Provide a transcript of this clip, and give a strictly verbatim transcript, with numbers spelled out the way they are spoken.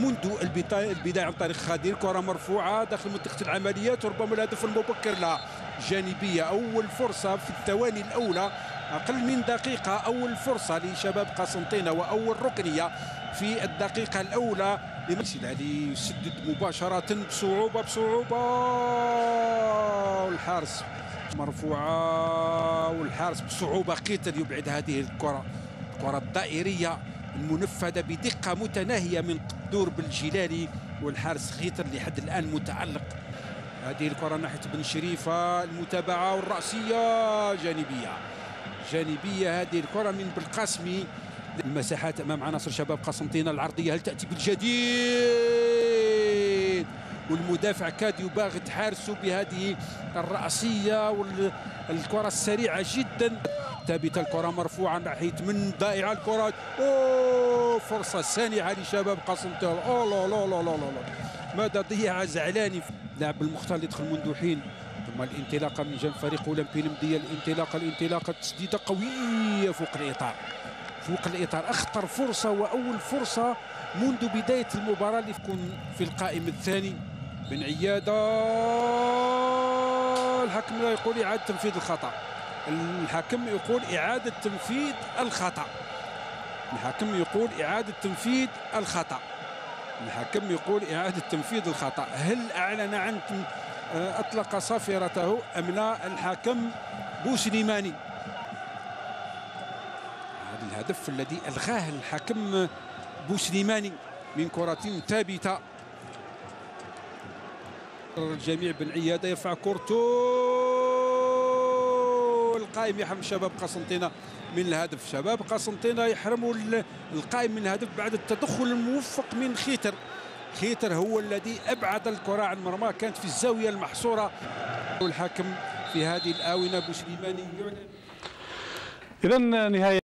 منذ البداية عن طريق خدير، كرة مرفوعة داخل منطقة العمليات، وربما الهدف المبكر لها جانبية. أول فرصة في الثواني الأولى، أقل من دقيقة، أول فرصة لشباب قسنطينة وأول ركنية في الدقيقة الأولى لمسيل علي، يسدد مباشرة بصعوبة بصعوبة، والحارس مرفوعة، والحارس بصعوبة قيتل يبعد هذه الكرة. الكرة الدائرية المنفذة بدقة متناهية من قدور بالجلالي، والحارس خيتر لحد الآن متألق. هذه الكرة ناحية بن شريفة، المتابعة والرأسية جانبية جانبية. هذه الكرة من بالقاسمي، المساحات أمام عناصر شباب قسنطينة. العرضية هل تأتي بالجديد؟ والمدافع كاد يباغت حارسه بهذه الرأسية والكرة السريعة جدا. ثابتة الكرة مرفوعة ناحية من ضائعة الكرة، أوه فرصة سانحة لشباب قسنطينة. أوه لا لا لا لا لا ماذا ضيع زعلاني. لاعب المختار يدخل منذ حين، ثم الانطلاقة من جانب فريق أولمبي المدية. الانطلاقة الانطلاقة تسديدة قوية فوق الإطار فوق الإطار. أخطر فرصة وأول فرصة منذ بداية المباراة اللي تكون في القائم الثاني. بن عيادة، الحكم لا يقول إعادة تنفيذ الخطأ. الحكم يقول إعادة تنفيذ الخطأ. الحكم يقول إعادة تنفيذ الخطأ. الحكم يقول إعادة تنفيذ الخطأ. هل أعلن عن أطلق صافرته أم لا الحكم بوسليماني؟ هذا الهدف الذي ألغاه الحكم بوسليماني من كرة ثابتة. الجميع بن عيادة يرفع كورته، القائم يحرم شباب قسنطينة من الهدف. شباب قسنطينة يحرموا القائم من الهدف بعد التدخل الموفق من خيتر. خيتر هو الذي أبعد الكرة عن مرماه، كانت في الزاوية المحصورة. والحكم في هذه الآونة بوسليماني. إذن نهاية